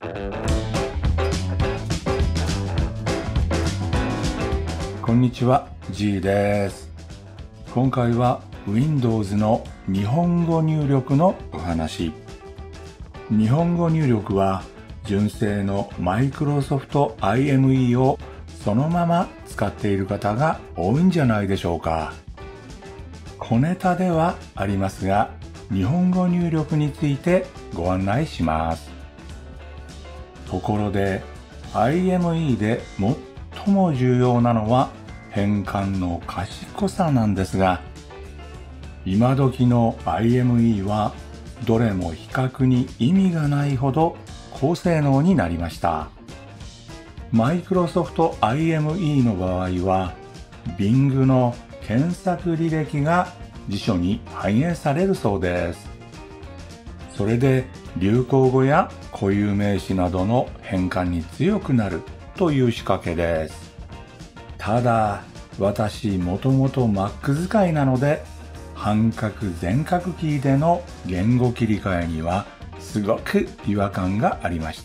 こんにちは、G です。今回は Windows の日本語入力のお話。日本語入力は純正の Microsoft IME をそのまま使っている方が多いんじゃないでしょうか。小ネタではありますが、日本語入力についてご案内します。ところで IME で最も重要なのは変換の賢さなんですが、今時の IME はどれも比較に意味がないほど高性能になりました。Microsoft IME の場合は Bing の検索履歴が辞書に反映されるそうです。それで流行語や固有名詞などの変換に強くなるという仕掛けです。ただ、私もともと Mac 使いなので、半角全角キーでの言語切り替えにはすごく違和感がありました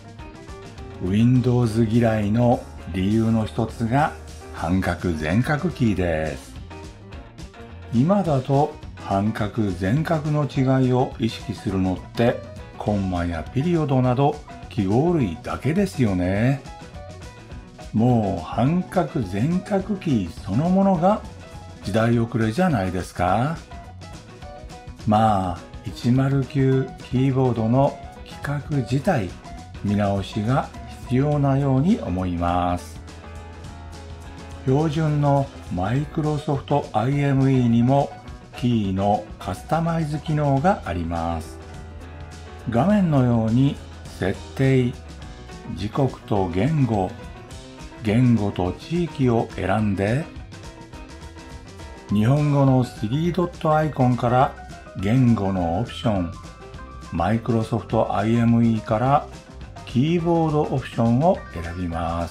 。Windows 嫌いの理由の一つが半角全角キーです。今だと半角全角の違いを意識するのってコンマやピリオドなど記号類だけですよね。もう半角全角キーそのものが時代遅れじゃないですか。まあ109キーボードの規格自体見直しが必要なように思います。標準の Microsoft IME にもキーのカスタマイズ機能があります。画面のように設定、時刻と言語、言語と地域を選んで、日本語の3ドットアイコンから言語のオプション、Microsoft IME からキーボードオプションを選びます。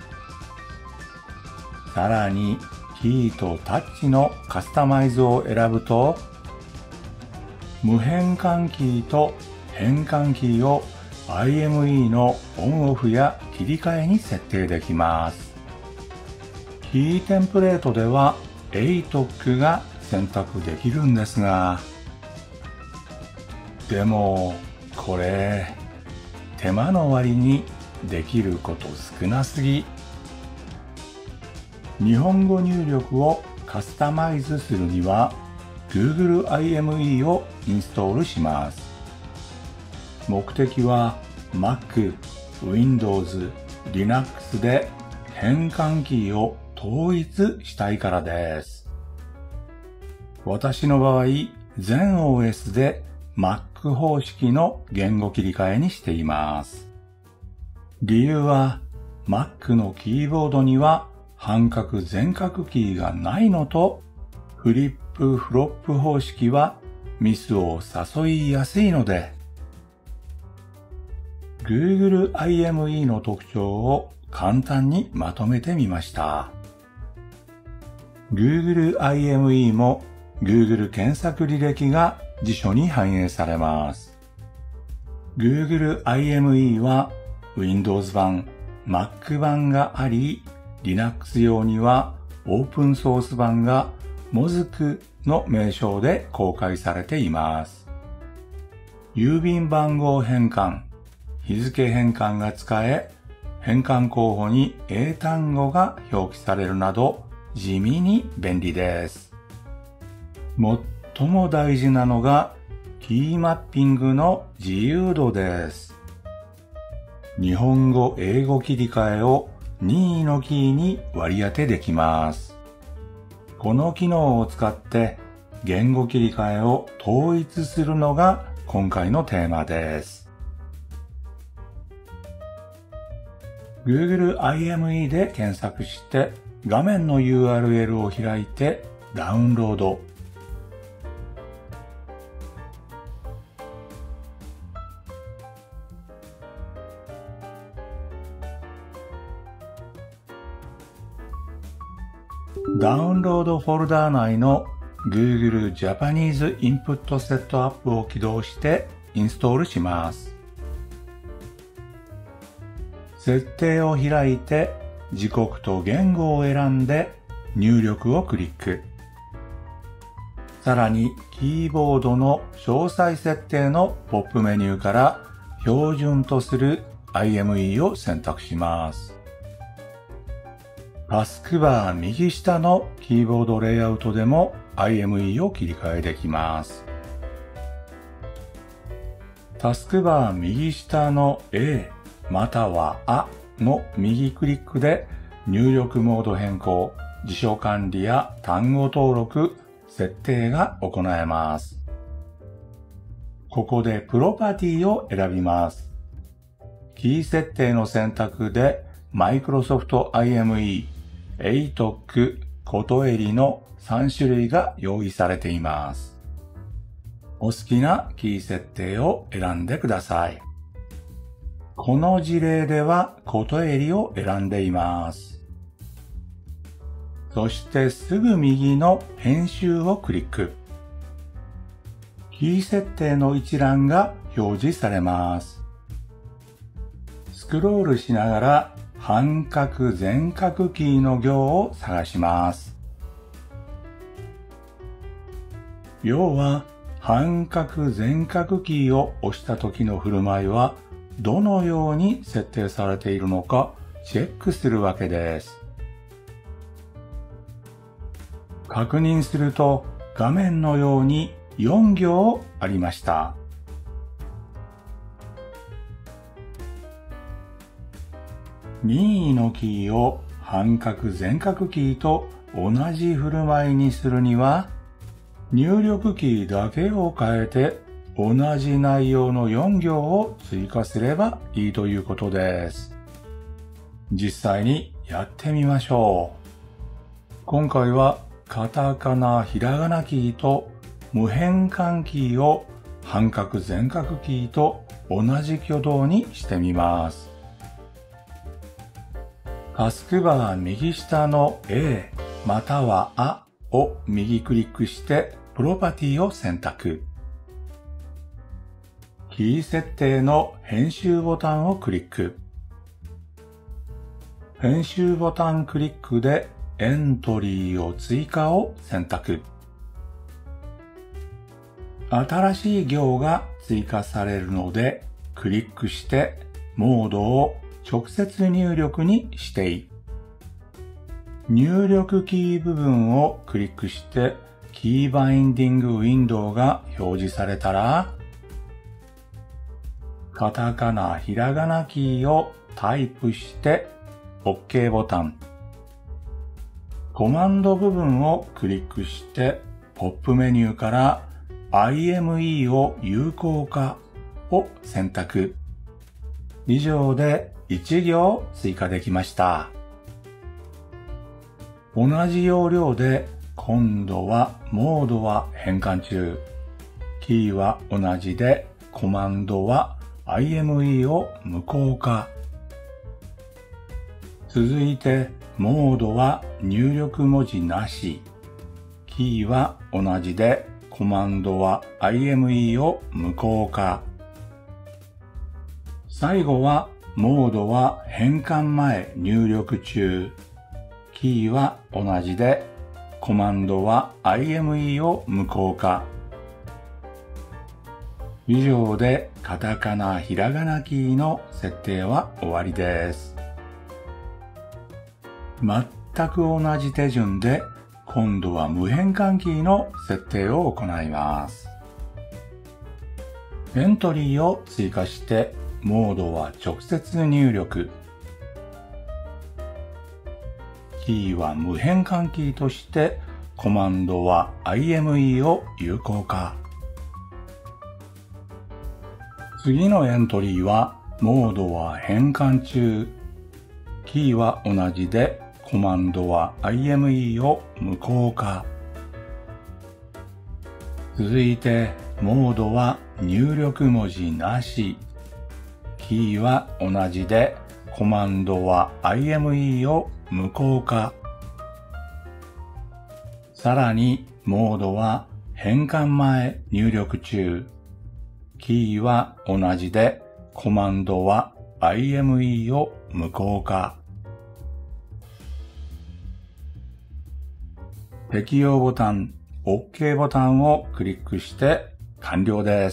さらにキーとタッチのカスタマイズを選ぶと、無変換キーと変換キーを IME のオンオフや切り替えに設定できます。キーテンプレートでは ATOC が選択できるんですが、でもこれ手間の割にできること少なすぎ。日本語入力をカスタマイズするには Google IME をインストールします。目的は Mac、Windows、Linux で変換キーを統一したいからです。私の場合、全 OS で Mac 方式の言語切り替えにしています。理由は Mac のキーボードには半角全角キーがないのと、フリップフロップ方式はミスを誘いやすいので、Google IME の特徴を簡単にまとめてみました。Google IME も Google 検索履歴が辞書に反映されます。Google IME は Windows 版、Mac 版があり、Linux 用にはオープンソース版が Mozk の名称で公開されています。郵便番号変換、日付変換が使え、変換候補に英単語が表記されるなど地味に便利です。最も大事なのがキーマッピングの自由度です。日本語・英語切り替えを任意のキーに割り当てできます。この機能を使って言語切り替えを統一するのが今回のテーマです。Google IME で検索して画面の URL を開いてダウンロード。ダウンロードフォルダー内の Google Japanese Input Setup を起動してインストールします。 設定を開いて時刻と言語を選んで入力をクリック。さらにキーボードの詳細設定のポップメニューから標準とする IME を選択します。タスクバー右下のキーボードレイアウトでも IME を切り替えできます。タスクバー右下の A または A の右クリックで入力モード変更、辞書管理や単語登録、設定が行えます。ここでプロパティを選びます。キー設定の選択で Microsoft IME、ATOC、ことえりの3種類が用意されています。お好きなキー設定を選んでください。この事例ではことえりを選んでいます。そしてすぐ右の編集をクリック。キー設定の一覧が表示されます。スクロールしながら半角全角キーの行を探します。要は半角全角キーを押した時の振る舞いはどのように設定されているのかチェックするわけです。確認すると画面のように4行ありました。任意のキーを半角全角キーと同じ振る舞いにするには、入力キーだけを変えて同じ内容の4行を追加すればいいということです。実際にやってみましょう。今回はカタカナ、ひらがなキーと無変換キーを半角全角キーと同じ挙動にしてみます。タスクバー右下の A または A を右クリックしてプロパティを選択。キー設定の編集ボタンをクリック。編集ボタンクリックでエントリーを追加を選択。新しい行が追加されるので、クリックしてモードを直接入力にしていい。入力キー部分をクリックしてキーバインディングウィンドウが表示されたら、カタカナ、ひらがなキーをタイプして OK ボタン。コマンド部分をクリックしてポップメニューから IME を有効化を選択。以上で1行追加できました。同じ要領で今度はモードは変換中。キーは同じでコマンドは IME を無効化。続いてモードは入力文字なし。キーは同じでコマンドは IME を無効化。最後はモードは変換前入力中。キーは同じでコマンドは IME を無効化。以上でカタカナ、ひらがなキーの設定は終わりです。全く同じ手順で今度は無変換キーの設定を行います。エントリーを追加してモードは直接入力。キーは無変換キーとしてコマンドは IME を有効化。次のエントリーはモードは変換中。キーは同じでコマンドは IME を無効化。続いてモードは入力文字なし。キーは同じでコマンドは IME を無効化。さらにモードは変換前入力中。キーは同じでコマンドは IME を無効化。適用ボタン、OK ボタンをクリックして完了です。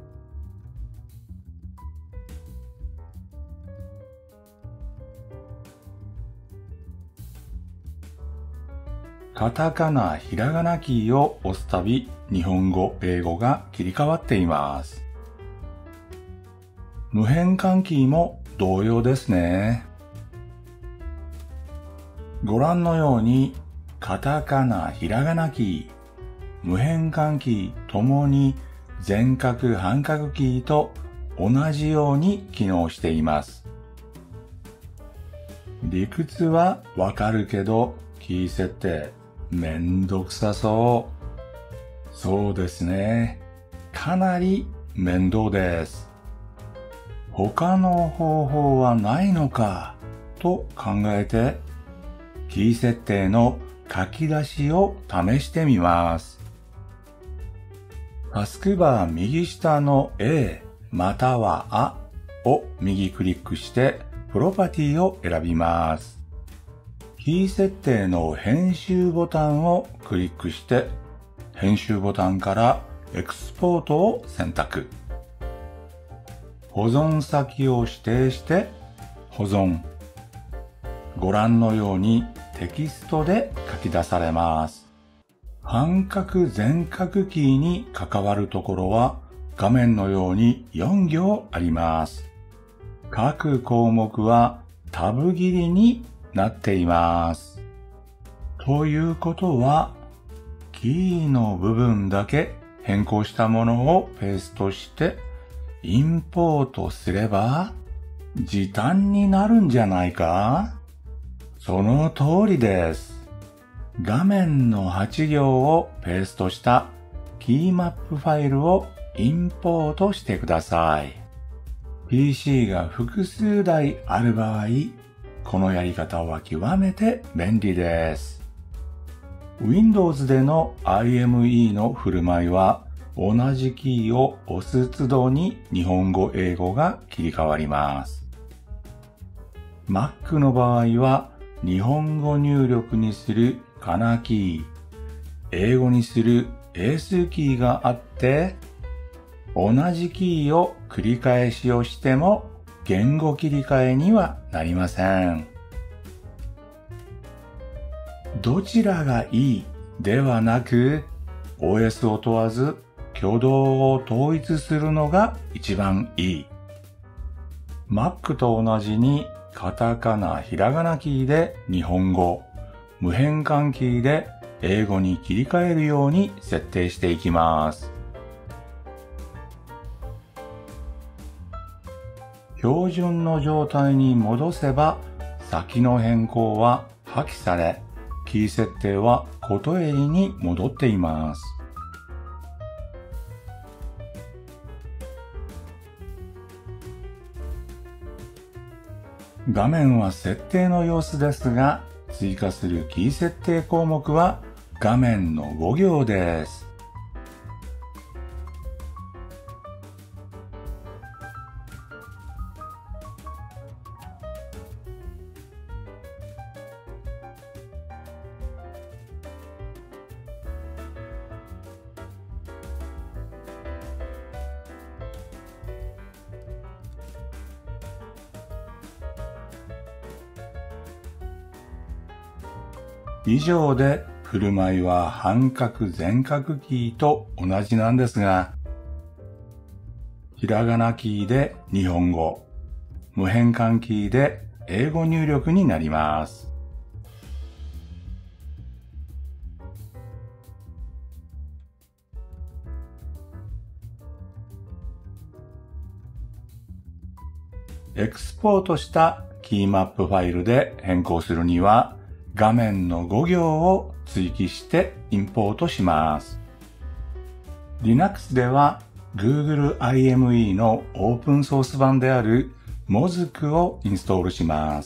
カタカナ、ひらがなキーを押すたび、日本語、英語が切り替わっています。無変換キーも同様ですね。ご覧のように、カタカナ、ひらがなキー、無変換キーともに全角半角キーと同じように機能しています。理屈はわかるけど、キー設定めんどくさそう。そうですね。かなり面倒です。他の方法はないのかと考えて、キー設定の書き出しを試してみます。タスクバー右下の A またはあを右クリックしてプロパティを選びます。キー設定の編集ボタンをクリックして編集ボタンからエクスポートを選択。保存先を指定して保存。ご覧のようにテキストで書き出されます。半角全角キーに関わるところは画面のように4行あります。各項目はタブ切りになっています。ということは、キーの部分だけ変更したものをペーストしてインポートすれば時短になるんじゃないか？その通りです。画面の8行をペーストしたキーマップファイルをインポートしてください。PC が複数台ある場合、このやり方は極めて便利です。Windows での IME の振る舞いは、同じキーを押す都度に日本語、英語が切り替わります。Mac の場合は、日本語入力にするカナキー、英語にする英数キーがあって、同じキーを繰り返し押しても言語切り替えにはなりません。どちらがいいではなく、OS を問わず挙動を統一するのが一番いい。Mac と同じにカタカナ、ひらがなキーで日本語、無変換キーで英語に切り替えるように設定していきます。標準の状態に戻せば先の変更は破棄され、キー設定は元襟に戻っています。画面は設定の様子ですが、追加するキー設定項目は画面の5行です。以上で振る舞いは半角全角キーと同じなんですが、ひらがなキーで日本語、無変換キーで英語入力になります。エクスポートしたキーマップファイルで変更するには、画面の5行を追記してインポートします。Linux では Google IME のオープンソース版である Mozk をインストールします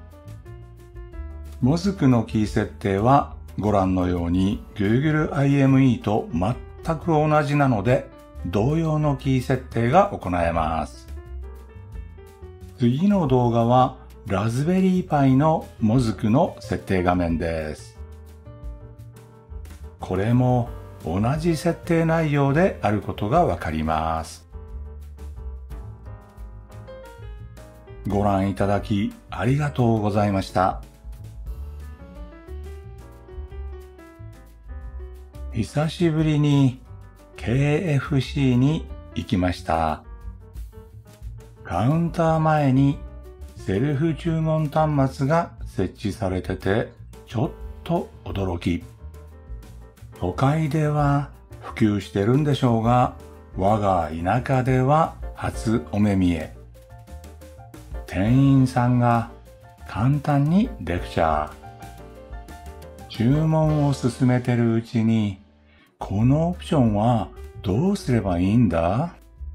。Mozk のキー設定はご覧のように Google IME と全く同じなので同様のキー設定が行えます。 次の動画はラズベリーパイのもずくの設定画面です。これも同じ設定内容であることがわかります。ご覧いただきありがとうございました。久しぶりに KFC に行きました。カウンター前にセルフ注文端末が設置されててちょっと驚き。都会では普及してるんでしょうが、我が田舎では初お目見え。店員さんが簡単にレクチャー。注文を進めてるうちに、このオプションはどうすればいいんだ？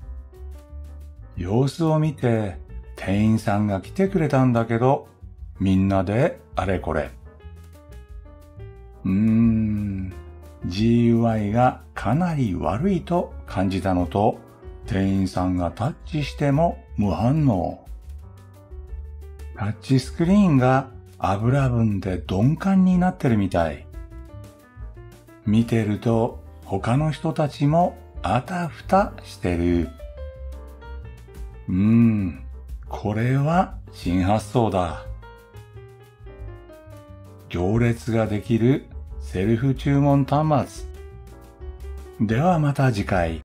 様子を見て店員さんが来てくれたんだけど、みんなであれこれ。GUI がかなり悪いと感じたのと、店員さんがタッチしても無反応。タッチスクリーンが油分で鈍感になってるみたい。見てると他の人たちもあたふたしてる。これは新発想だ。行列ができるセルフ注文端末。ではまた次回。